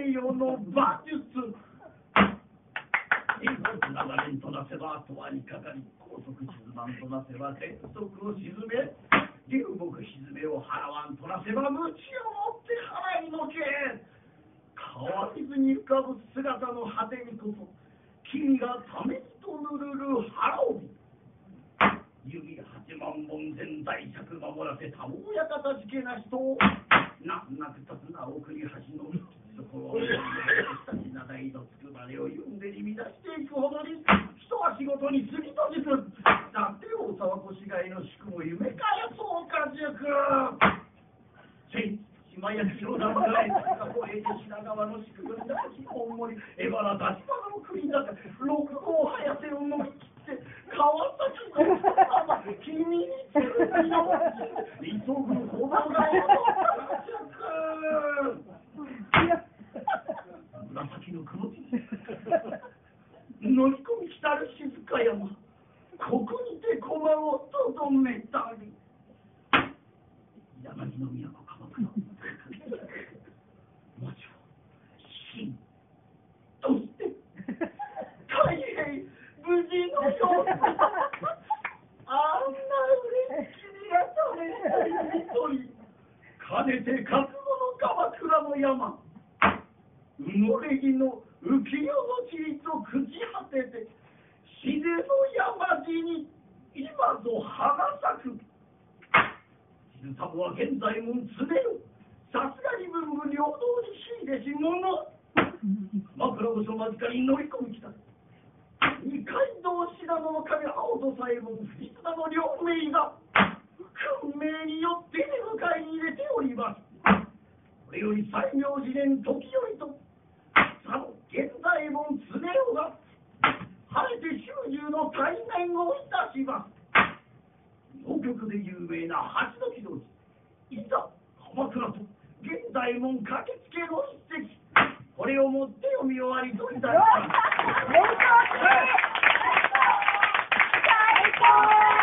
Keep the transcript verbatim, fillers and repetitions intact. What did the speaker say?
西洋の馬術。英国長年となせば永遠にかかり、高速沈まんとなせば天速を沈め、流木沈めを払わんとなせば鞭を持って払いのけ。変わりずに浮かぶ姿の果てにこそ、君がためにとぬるる腹帯。指八万本全在着守らせた大やかたじけなしと、難なく立つな送り橋のそこを下地なだいのつくばれをゆんでに乱していくほどに、人は仕事に過ぎとじく。だって大沢越谷の宿も夢かやそうかじゅく。せい島焼きの名前がこえで品川の宿軍だき本森江原立花の国だって六号早瀬を乗り切って川崎の様君につるの急ぐほどがよ紫の雲地乗り込み来たる静山ここにて駒をとどめたり柳の都鎌倉もちろん真として海兵無事のようあんな嬉しきがされた一人かねて覚悟の鎌倉の山埋もれ木の浮世の地理と朽ち果てて自然の山地に今ぞ花咲く静さもは現在も常よさすがに文武両道に秀でし者枕をそ間近に乗り込み来た二階堂信濃の神青と左衛門藤綱の両名が運命によって出迎えに入れておりますこれより西明寺年時よりとさの現在も常よが晴れて終終の対面をいたします能曲で有名な八の木道寺いざ鎌倉と現代門駆けつけの一席これをもって読み終わりといたします。